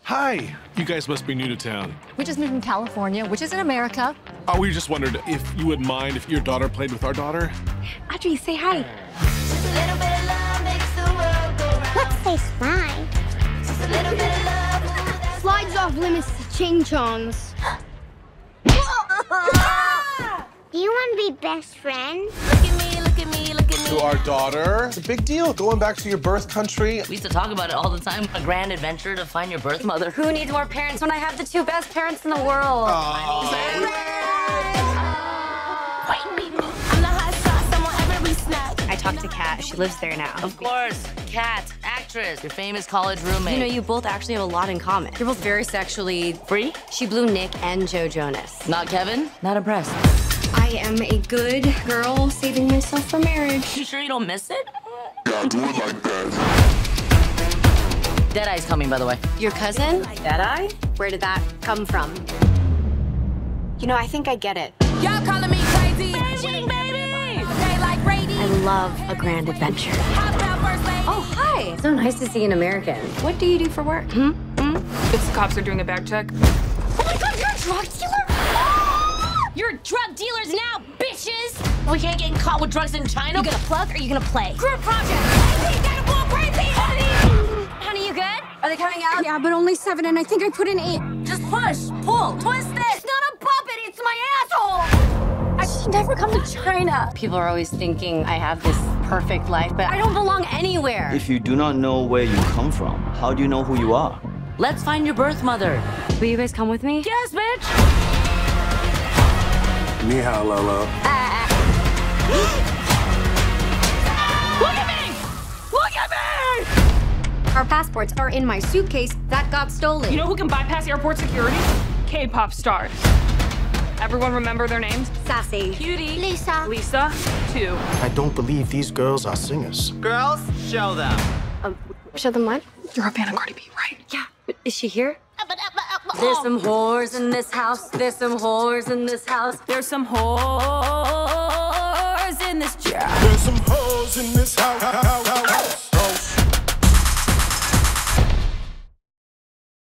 Hi. You guys must be new to town. We just moved from California, which is in America. Oh, we just wondered if you would mind if your daughter played with our daughter. Audrey, say hi. Let's say slide. Slides off limits to ching-chongs. Do you want to be best friends? Look at me, look at me, look at me. To our daughter. It's a big deal, going back to your birth country. We used to talk about it all the time. A grand adventure to find your birth mother. Who needs more parents when I have the two best parents in the world? White people. I'm the hot sauce, I'm on every snack. I talked to Kat. She lives there now. Of course, Kat, actress, your famous college roommate. You know, you both actually have a lot in common. You're both very sexually free. She blew Nick and Joe Jonas. Not Kevin? Not impressed. I am a good girl saving myself for marriage. You sure you don't miss it? Yeah, do it like that. Deadeye's coming, by the way. Your cousin? Deadeye? Where did that come from? You know, I think I get it. Y'all calling me crazy. Baby, baby. They like Brady. I love a grand adventure. How about first lady? Oh, hi. So nice to see an American. What do you do for work? The cops are doing a back check. Oh my God, you're a drug dealer? You're drug dealers now, bitches. We can't get caught with drugs in China. You gonna plug or are you gonna play? Group project. Crazy, gotta go crazy. Honey, you good? Are they coming out? Yeah, but only 7, and I think I put in 8. Just push, pull, twist it. It's not a puppet, it's my asshole! I should never come to China. People are always thinking I have this perfect life, but I don't belong anywhere. If you do not know where you come from, how do you know who you are? Let's find your birth mother. Will you guys come with me? Yes, bitch. Ni hao, Lolo. Look at me! Look at me! Our passports are in my suitcase that got stolen. You know who can bypass airport security? K-pop stars. Everyone remember their names? Sassy. Cutie. Lisa. Lisa. 2. I don't believe these girls are singers. Girls, show them. Show them what? You're a fan of Cardi B, right? Yeah. Is she here? There's some whores in this house. There's some whores in this house. There's some whores in this jar. There's some hoes in this house.